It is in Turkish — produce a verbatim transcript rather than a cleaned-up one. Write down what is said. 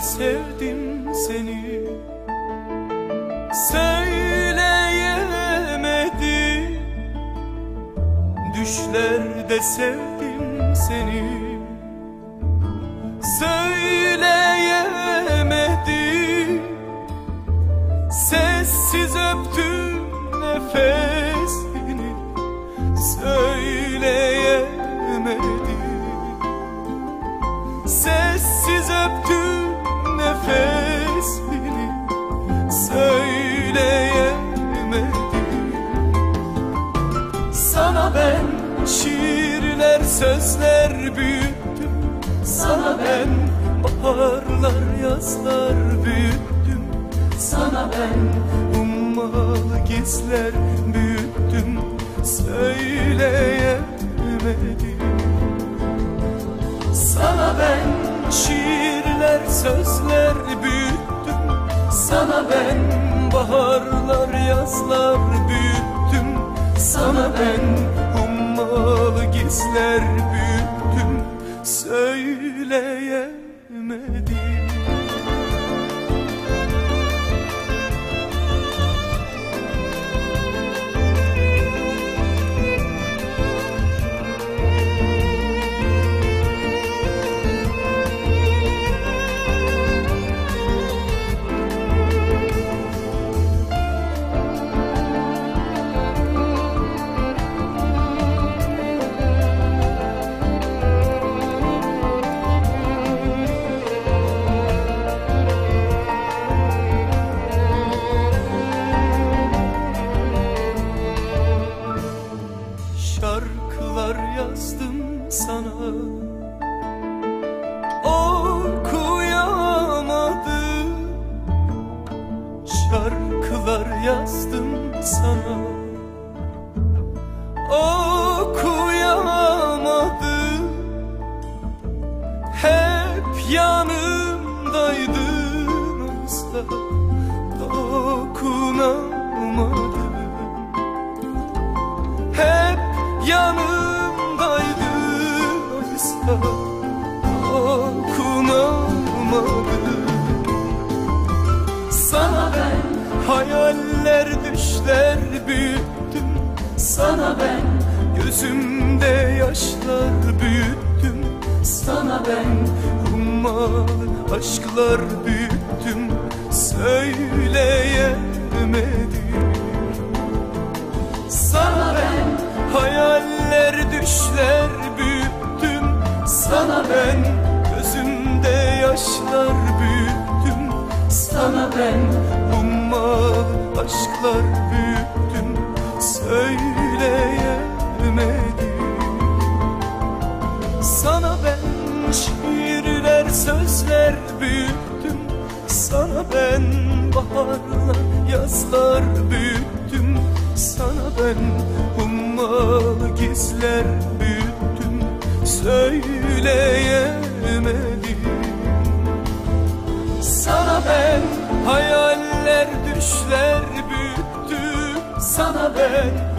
sevdim seni, söyleyemedim. Düşlerde sevdim seni, söyleyemedim. Sessiz öptüm nefesini, söyleyemedim. Sessiz öptüm nefesini, söyleyemedim. Sana ben şiirler, sözler büyüttüm. Sana ben baharlar, yazlar büyüttüm. Sana ben ummalı gizler büyüttüm, söyleyemedim. Sana ben şiirler, sözler büyüttüm. Sana ben baharlar, yazlar büyüttüm. Sana ben ummalı gizler büyüttüm, söyleyemedim. Şarkılar yazdım sana, okuyamadım. Şarkılar yazdım sana, okuyamadım. Hep yanımdaydın oysa dokunamadım. Hep yanımdaydın oysa dokunamadım. Sana ben hayaller, düşler büyüttüm. Sana ben gözümde yaşlar büyüttüm. Sana ben ummalı aşklar büyüttüm, söyleyemedim. Sana ben hayaller, düşler büyüttüm. Sana ben gözümde yaşlar büyüttüm. Sana ben ummalı aşklar büyüttüm, söyleyemedim. Sana ben şiirler, sözler büyüttüm. Sana ben baharlar, yazlar büyüttüm. Sana ben ummalı gizler büyüttüm, söyleyemedim. Sana ben hayaller, düşler büyüttüm. Sana ben